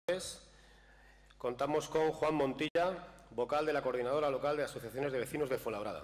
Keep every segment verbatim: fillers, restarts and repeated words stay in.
Contamos con Juan Montilla, vocal de la Coordinadora Local de Asociaciones de Vecinos de Fuenlabrada.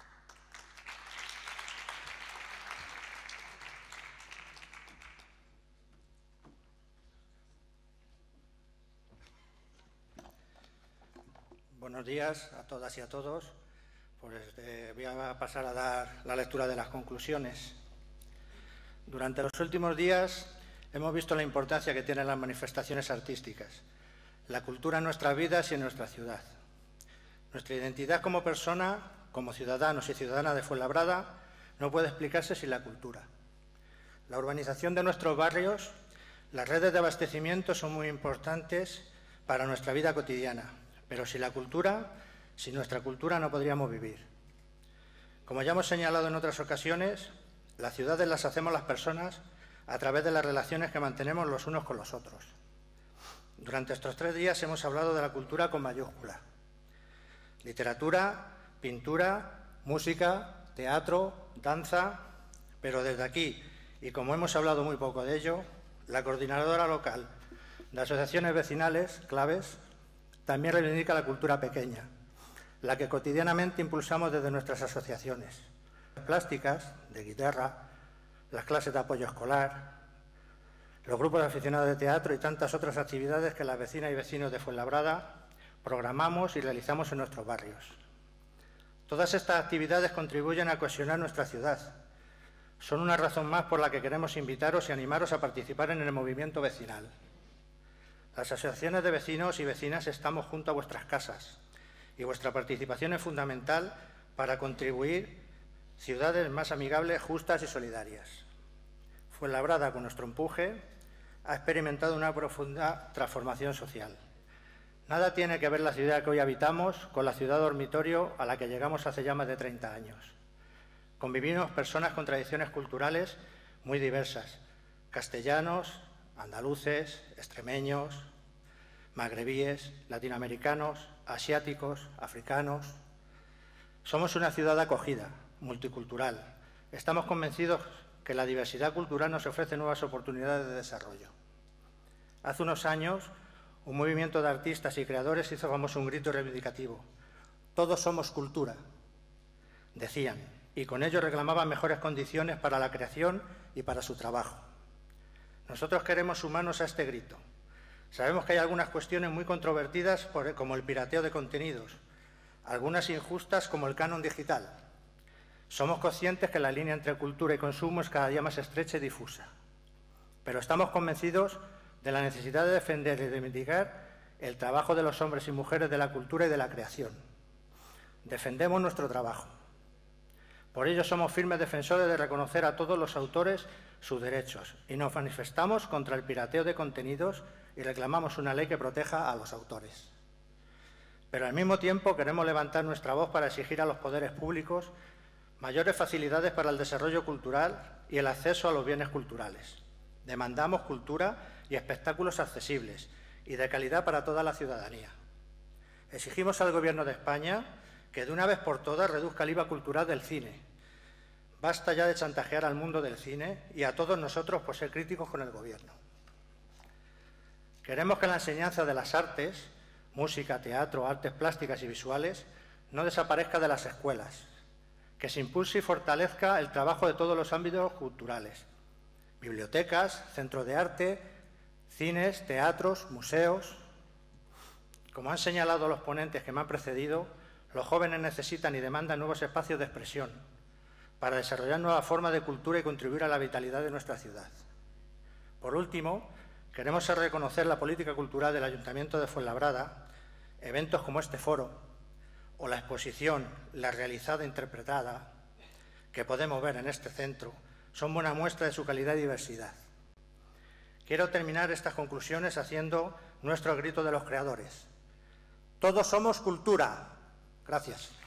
Buenos días a todas y a todos. Pues, eh, voy a pasar a dar la lectura de las conclusiones. Durante los últimos días hemos visto la importancia que tienen las manifestaciones artísticas, la cultura en nuestras vidas y en nuestra ciudad. Nuestra identidad como persona, como ciudadanos y ciudadanas de Fuenlabrada, no puede explicarse sin la cultura. La urbanización de nuestros barrios, las redes de abastecimiento son muy importantes para nuestra vida cotidiana, pero sin la cultura, sin nuestra cultura no podríamos vivir. Como ya hemos señalado en otras ocasiones, las ciudades las hacemos las personas a través de las relaciones que mantenemos los unos con los otros. Durante estos tres días hemos hablado de la cultura con mayúscula. Literatura, pintura, música, teatro, danza, pero desde aquí, y como hemos hablado muy poco de ello, la Coordinadora Local de Asociaciones Vecinales, Claves, también reivindica la cultura pequeña, la que cotidianamente impulsamos desde nuestras asociaciones. Las plásticas, de guitarra, las clases de apoyo escolar, los grupos de aficionados de teatro y tantas otras actividades que las vecinas y vecinos de Fuenlabrada programamos y realizamos en nuestros barrios. Todas estas actividades contribuyen a cohesionar nuestra ciudad. Son una razón más por la que queremos invitaros y animaros a participar en el movimiento vecinal. Las asociaciones de vecinos y vecinas estamos junto a vuestras casas y vuestra participación es fundamental para contribuir ciudades más amigables, justas y solidarias. Fuenlabrada, con nuestro empuje, ha experimentado una profunda transformación social. Nada tiene que ver la ciudad que hoy habitamos con la ciudad dormitorio a la que llegamos hace ya más de treinta años. Convivimos personas con tradiciones culturales muy diversas, castellanos, andaluces, extremeños, magrebíes, latinoamericanos, asiáticos, africanos. Somos una ciudad acogida, multicultural. Estamos convencidos que la diversidad cultural nos ofrece nuevas oportunidades de desarrollo. Hace unos años, un movimiento de artistas y creadores hizo famoso un grito reivindicativo. Todos somos cultura, decían, y con ello reclamaban mejores condiciones para la creación y para su trabajo. Nosotros queremos sumarnos a este grito. Sabemos que hay algunas cuestiones muy controvertidas, como el pirateo de contenidos, algunas injustas como el canon digital. Somos conscientes que la línea entre cultura y consumo es cada día más estrecha y difusa, pero estamos convencidos de la necesidad de defender y reivindicar el trabajo de los hombres y mujeres de la cultura y de la creación. Defendemos nuestro trabajo. Por ello somos firmes defensores de reconocer a todos los autores sus derechos y nos manifestamos contra el pirateo de contenidos y reclamamos una ley que proteja a los autores. Pero al mismo tiempo queremos levantar nuestra voz para exigir a los poderes públicos mayores facilidades para el desarrollo cultural y el acceso a los bienes culturales. Demandamos cultura y espectáculos accesibles y de calidad para toda la ciudadanía. Exigimos al Gobierno de España que de una vez por todas reduzca el I V A cultural del cine. Basta ya de chantajear al mundo del cine y a todos nosotros por ser críticos con el Gobierno. Queremos que la enseñanza de las artes, música, teatro, artes plásticas y visuales, no desaparezca de las escuelas, que se impulse y fortalezca el trabajo de todos los ámbitos culturales, bibliotecas, centros de arte, cines, teatros, museos. Como han señalado los ponentes que me han precedido, los jóvenes necesitan y demandan nuevos espacios de expresión para desarrollar nuevas formas de cultura y contribuir a la vitalidad de nuestra ciudad. Por último, queremos reconocer la política cultural del Ayuntamiento de Fuenlabrada. Eventos como este foro o la exposición La realizada interpretada que podemos ver en este centro son buena muestra de su calidad y diversidad. Quiero terminar estas conclusiones haciendo nuestro grito de los creadores. Todos somos cultura. Gracias.